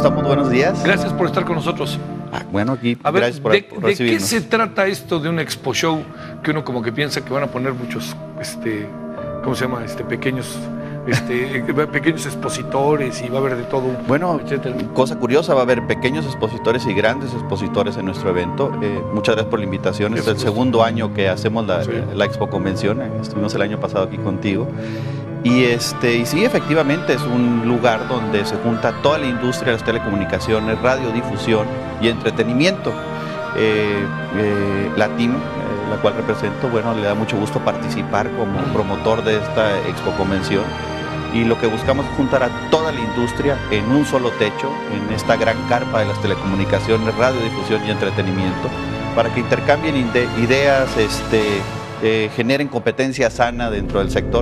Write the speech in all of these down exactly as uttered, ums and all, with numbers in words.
estamos? Buenos días. Gracias por estar con nosotros. Ah, bueno, aquí, a ver, gracias por, de, por ¿de recibirnos. qué se trata esto de un expo show que uno como que piensa que van a poner muchos, este, ¿cómo se llama? Este, pequeños, este, pequeños expositores y va a haber de todo. Bueno, etcétera. Cosa curiosa, va a haber pequeños expositores y grandes expositores en nuestro evento. Eh, muchas gracias por la invitación. Es el segundo año que hacemos la, sí. la Expo Convención. Estuvimos el año pasado aquí contigo. Y, este, y sí, efectivamente es un lugar donde se junta toda la industria de las telecomunicaciones, radiodifusión y entretenimiento. Eh, eh, la TIM, eh, la cual represento, bueno, le da mucho gusto participar como promotor de esta Expo Convención. Y lo que buscamos es juntar a toda la industria en un solo techo, en esta gran carpa de las telecomunicaciones, radiodifusión y entretenimiento, para que intercambien ide ideas, este, eh, generen competencia sana dentro del sector.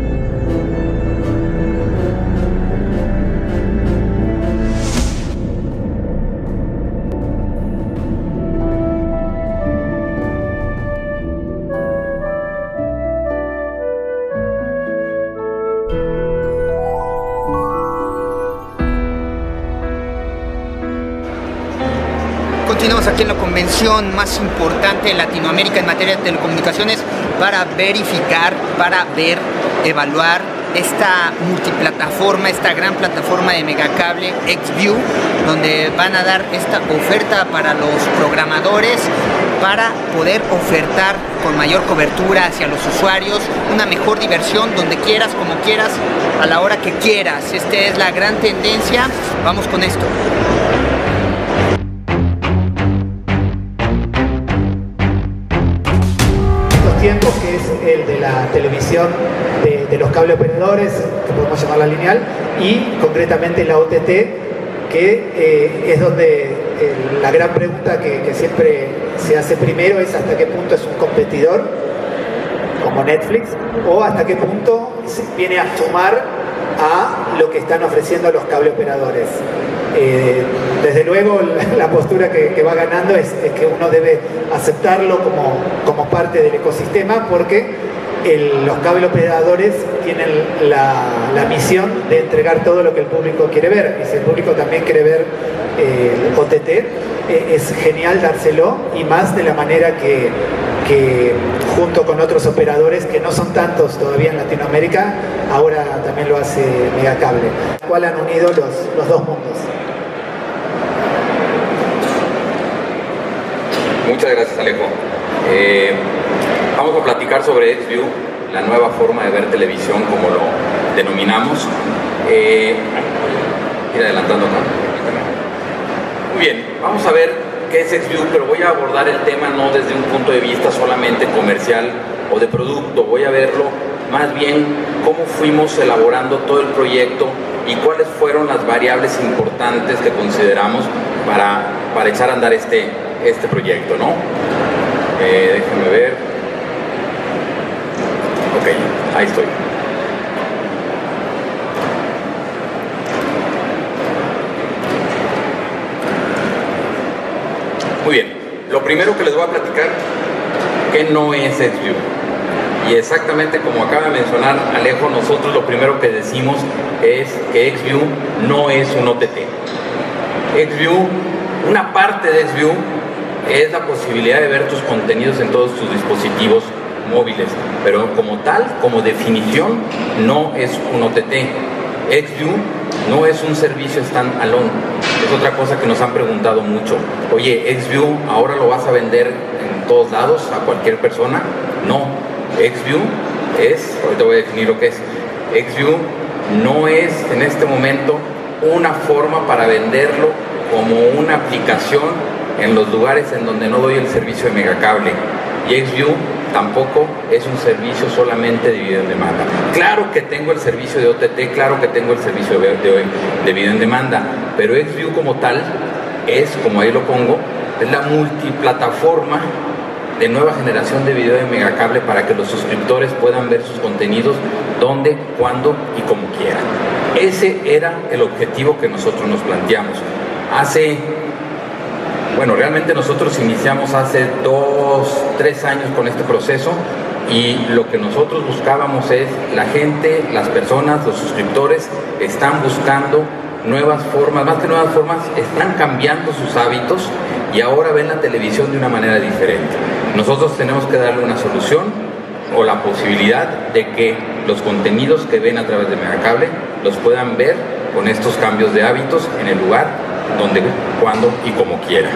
Continuamos aquí en la convención más importante de Latinoamérica en materia de telecomunicaciones para verificar, para ver, evaluar esta multiplataforma, esta gran plataforma de megacable XView, donde van a dar esta oferta para los programadores para poder ofertar con mayor cobertura hacia los usuarios, una mejor diversión donde quieras, como quieras, a la hora que quieras. Esta es la gran tendencia. Vamos con esto. Tiempos, que es el de la televisión de, de los cable operadores, que podemos llamarla lineal, y concretamente la O T T, que eh, es donde eh, la gran pregunta que, que siempre se hace primero es hasta qué punto es un competidor como Netflix, o hasta qué punto viene a sumar a lo que están ofreciendo los cable operadores. Eh, desde luego la, la postura que, que va ganando es, es que uno debe aceptarlo como, como parte del ecosistema, porque el, los cable operadores tienen la, la misión de entregar todo lo que el público quiere ver, y si el público también quiere ver eh, O T T, eh, es genial dárselo, y más de la manera que, que junto con otros operadores que no son tantos todavía en Latinoamérica, ahora también lo hace Megacable, al cual han unido los, los dos mundos. Muchas gracias, Alejo. Eh, vamos a platicar sobre XView, la nueva forma de ver televisión, como lo denominamos. Eh, ir adelantando acá. Muy bien, vamos a ver qué es XView, pero voy a abordar el tema no desde un punto de vista solamente comercial o de producto. Voy a verlo más bien cómo fuimos elaborando todo el proyecto y cuáles fueron las variables importantes que consideramos para, para echar a andar este, este proyecto, ¿no? Eh, déjenme ver. Ok, ahí estoy. Muy bien, lo primero que les voy a platicar, ¿qué no es XView? Y exactamente como acaba de mencionar Alejo, nosotros lo primero que decimos es que XView no es un O T T. XView, una parte de XView es la posibilidad de ver tus contenidos en todos tus dispositivos móviles, pero como tal, como definición, no es un O T T. XView no es un servicio stand-alone. Es otra cosa que nos han preguntado mucho. Oye, XView, ¿ahora lo vas a vender en todos lados a cualquier persona? No. XView es, ahorita voy a definir lo que es. XView no es en este momento una forma para venderlo como una aplicación en los lugares en donde no doy el servicio de Megacable. Y XView tampoco es un servicio solamente de video en demanda. Claro que tengo el servicio de O T T, claro que tengo el servicio de, de, de video en demanda, pero XView como tal es, como ahí lo pongo, es la multiplataforma de nueva generación de video de Megacable para que los suscriptores puedan ver sus contenidos donde, cuándo y como quieran. Ese era el objetivo que nosotros nos planteamos. Hace, bueno, realmente nosotros iniciamos hace dos, tres años con este proceso, y lo que nosotros buscábamos es la gente, las personas, los suscriptores están buscando nuevas formas, más que nuevas formas, están cambiando sus hábitos y ahora ven la televisión de una manera diferente. Nosotros tenemos que darle una solución o la posibilidad de que los contenidos que ven a través de Megacable los puedan ver con estos cambios de hábitos en el lugar, donde, cuando y como quiera.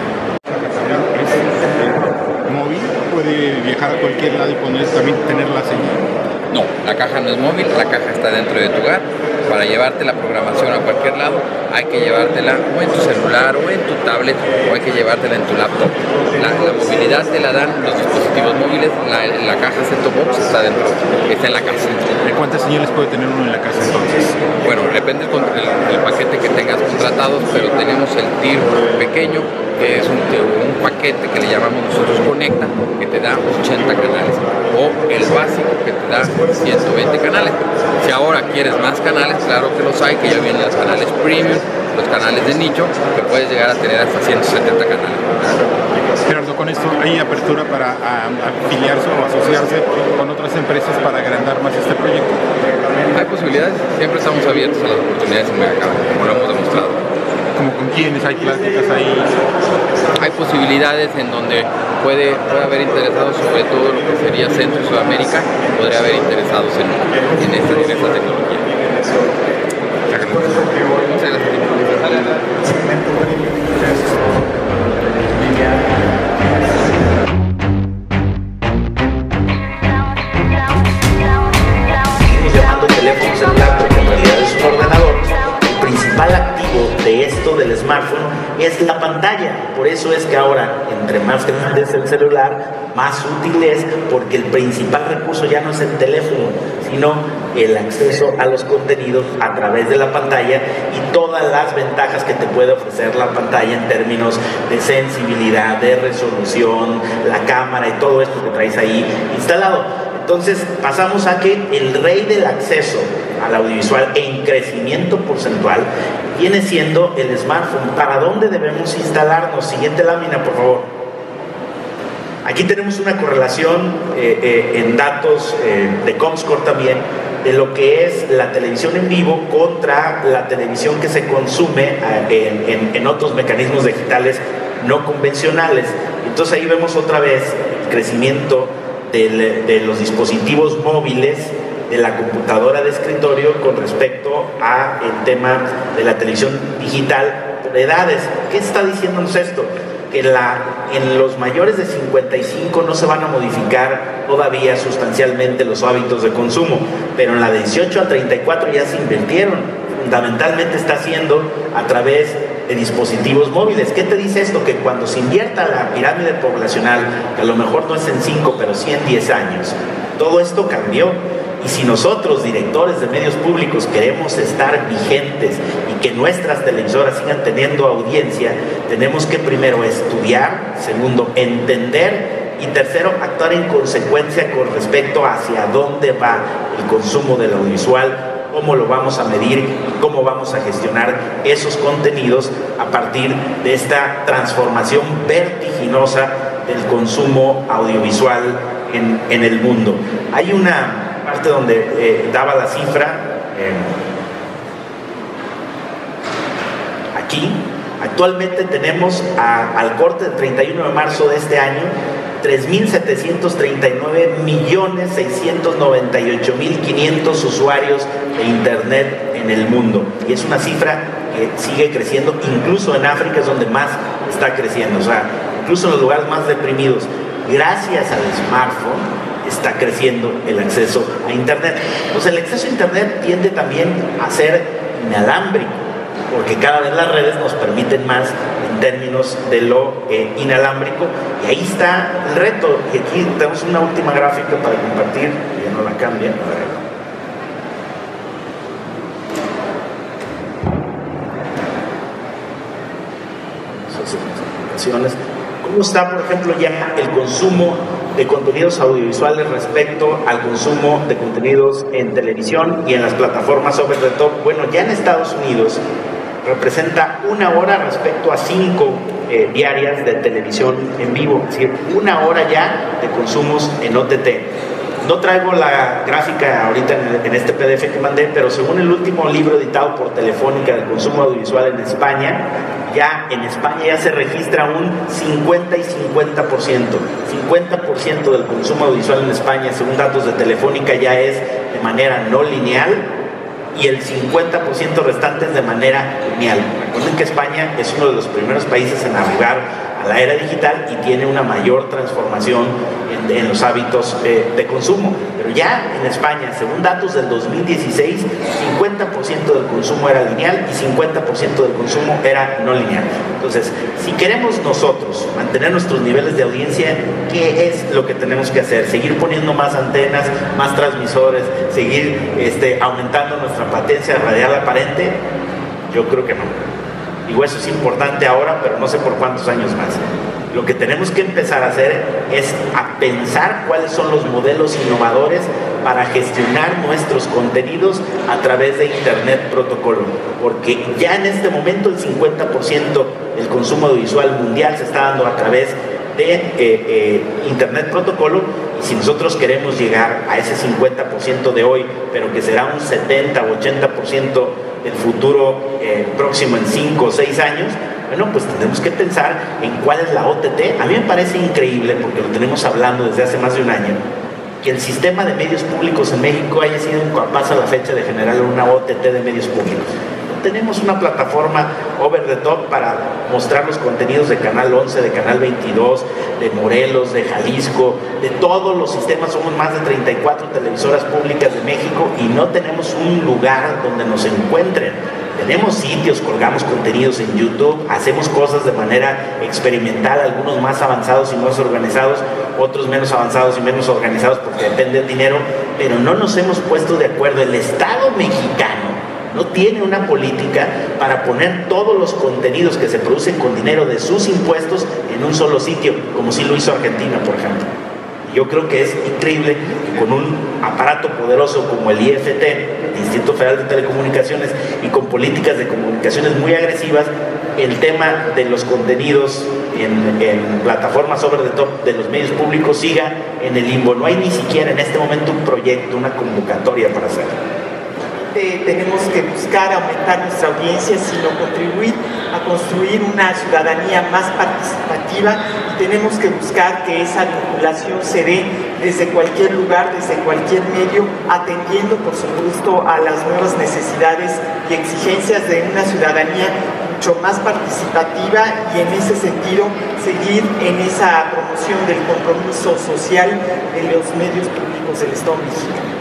¿Móvil? ¿Puede viajar a cualquier lado y poner, también tener la señal? No, la caja no es móvil, la caja está dentro de tu hogar. Para llevarte la programación a cualquier lado, hay que llevártela o en tu celular o en tu tablet, o hay que llevártela en tu laptop. La, la movilidad te la dan los dispositivos móviles, la, la caja set-top box está dentro, está en la casa. ¿De cuántas señales puede tener uno en la casa entonces? Bueno, depende del el, el paquete que tengas contratados, pero tenemos el T I R pequeño, que es un, un paquete que le llamamos nosotros Conecta, que te da ochenta canales, o el básico que te da ciento veinte canales. Si ahora quieres más canales, claro que los hay, que ya vienen los canales premium, los canales de nicho, que puedes llegar a tener hasta ciento setenta canales. Gerardo, con esto hay apertura para a, afiliarse o asociarse con otras empresas para agrandar más este proyecto. Hay posibilidades, siempre estamos abiertos a las oportunidades en Megacable, como lo hemos demostrado. ¿Como con quiénes? ¿Hay pláticas ahí? Hay posibilidades en donde puede, puede haber interesados, sobre todo lo que sería Centro y Sudamérica, podría haber interesados en, en, esta, en esta tecnología. Muchas gracias. Llamando teléfono celular porque en realidad es un ordenador. El principal activo de esto del smartphone es la pantalla. Por eso es que ahora, entre más grande es el celular, más útil es, porque el principal recurso ya no es el teléfono, sino el acceso a los contenidos a través de la pantalla y todas las ventajas que te puede ofrecer la pantalla en términos de sensibilidad, de resolución, la cámara y todo esto que traes ahí instalado. Entonces pasamos a que el rey del acceso al audiovisual en crecimiento porcentual viene siendo el smartphone. ¿Para dónde debemos instalarnos? Siguiente lámina, por favor. Aquí tenemos una correlación eh, eh, en datos eh, de Comscore también de lo que es la televisión en vivo contra la televisión que se consume eh, en, en, en otros mecanismos digitales no convencionales. Entonces ahí vemos otra vez el crecimiento de, de los dispositivos móviles, de la computadora de escritorio con respecto al tema de la televisión digital por edades. ¿Qué está diciéndonos esto? Que la, en los mayores de cincuenta y cinco no se van a modificar todavía sustancialmente los hábitos de consumo, pero en la de dieciocho a treinta y cuatro ya se invirtieron. Fundamentalmente está haciendo a través de dispositivos móviles. ¿Qué te dice esto? Que cuando se invierta la pirámide poblacional, que a lo mejor no es en cinco, pero sí en diez años, todo esto cambió. Y si nosotros, directores de medios públicos, queremos estar vigentes y que nuestras televisoras sigan teniendo audiencia, tenemos que primero estudiar, segundo, entender y tercero, actuar en consecuencia con respecto a hacia dónde va el consumo del audiovisual, cómo lo vamos a medir y cómo vamos a gestionar esos contenidos a partir de esta transformación vertiginosa del consumo audiovisual en, en el mundo. Hay una parte donde eh, daba la cifra eh, aquí. Actualmente tenemos a, al corte del treinta y uno de marzo de este año tres mil setecientos treinta y nueve millones seiscientos noventa y ocho mil quinientos usuarios de internet en el mundo, y es una cifra que sigue creciendo. Incluso en África es donde más está creciendo, o sea, incluso en los lugares más deprimidos, gracias al smartphone está creciendo el acceso a internet. Entonces el acceso a internet tiende también a ser inalámbrico, porque cada vez las redes nos permiten más en términos de lo eh, inalámbrico, y ahí está el reto. Y aquí tenemos una última gráfica para compartir, ya no la cambian. ¿Cómo está, por ejemplo, ya el consumo de contenidos audiovisuales respecto al consumo de contenidos en televisión y en las plataformas over the top? Bueno, ya en Estados Unidos representa una hora respecto a cinco eh, diarias de televisión en vivo, es decir, una hora ya de consumos en O T T. no traigo la gráfica ahorita en, en este P D F que mandé, pero según el último libro editado por Telefónica del consumo audiovisual en España, ya en España ya se registra un cincuenta y cincuenta por ciento. cincuenta por ciento del consumo audiovisual en España, según datos de Telefónica, ya es de manera no lineal, y el cincuenta por ciento restante es de manera lineal. Recuerden que España es uno de los primeros países en navegar a la era digital y tiene una mayor transformación en, en los hábitos eh, de consumo. Pero ya en España, según datos del dos mil dieciséis, cincuenta por ciento del consumo era lineal y cincuenta por ciento del consumo era no lineal. Entonces, si queremos nosotros mantener nuestros niveles de audiencia, ¿qué es lo que tenemos que hacer? ¿Seguir poniendo más antenas, más transmisores, seguir este, aumentando nuestra potencia radial aparente? Yo creo que no. Digo, eso es importante ahora, pero no sé por cuántos años más. Lo que tenemos que empezar a hacer es a pensar cuáles son los modelos innovadores para gestionar nuestros contenidos a través de Internet Protocolo, porque ya en este momento el cincuenta por ciento del consumo audiovisual mundial se está dando a través de eh, eh, Internet Protocolo, y si nosotros queremos llegar a ese cincuenta por ciento de hoy, pero que será un setenta o ochenta por ciento del futuro eh, próximo en cinco o seis años, bueno, pues tenemos que pensar en cuál es la O T T. A mí me parece increíble, porque lo tenemos hablando desde hace más de un año, que el sistema de medios públicos en México haya sido incapaz a la fecha de generar una O T T de medios públicos. Tenemos una plataforma over the top para mostrar los contenidos de Canal once, de Canal veintidós, de Morelos, de Jalisco, de todos los sistemas. Somos más de treinta y cuatro televisoras públicas de México y no tenemos un lugar donde nos encuentren. Tenemos sitios, colgamos contenidos en YouTube, hacemos cosas de manera experimental, algunos más avanzados y más organizados, otros menos avanzados y menos organizados porque depende del dinero, pero no nos hemos puesto de acuerdo. El Estado mexicano no tiene una política para poner todos los contenidos que se producen con dinero de sus impuestos en un solo sitio, como sí lo hizo Argentina, por ejemplo. Y yo creo que es increíble que con un aparato poderoso como el I F T, el Instituto Federal de Telecomunicaciones, y con políticas de comunicaciones muy agresivas, el tema de los contenidos en, en plataformas over the top de los medios públicos siga en el limbo. No hay ni siquiera en este momento un proyecto, una convocatoria para hacerlo. Tenemos que buscar aumentar nuestra audiencia, sino contribuir a construir una ciudadanía más participativa, y tenemos que buscar que esa vinculación se dé desde cualquier lugar, desde cualquier medio, atendiendo por supuesto a las nuevas necesidades y exigencias de una ciudadanía mucho más participativa, y en ese sentido seguir en esa promoción del compromiso social de los medios públicos del Estado mexicano.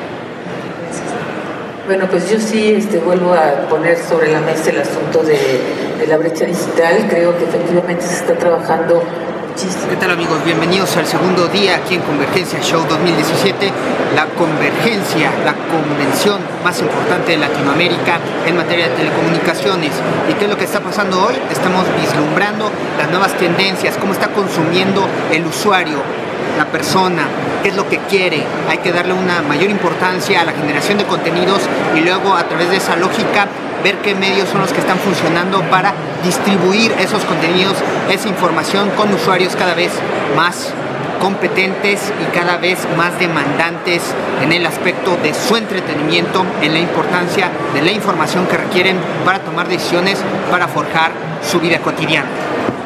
Bueno, pues yo sí este, vuelvo a poner sobre la mesa el asunto de, de la brecha digital. Creo que efectivamente se está trabajando muchísimo. ¿Qué tal, amigos? Bienvenidos al segundo día aquí en Convergencia Show dos mil diecisiete. La Convergencia, la convención más importante de Latinoamérica en materia de telecomunicaciones. ¿Y qué es lo que está pasando hoy? Estamos vislumbrando las nuevas tendencias, cómo está consumiendo el usuario, la persona, qué es lo que quiere. Hay que darle una mayor importancia a la generación de contenidos y luego, a través de esa lógica, ver qué medios son los que están funcionando para distribuir esos contenidos, esa información, con usuarios cada vez más competentes y cada vez más demandantes en el aspecto de su entretenimiento, en la importancia de la información que requieren para tomar decisiones, para forjar su vida cotidiana.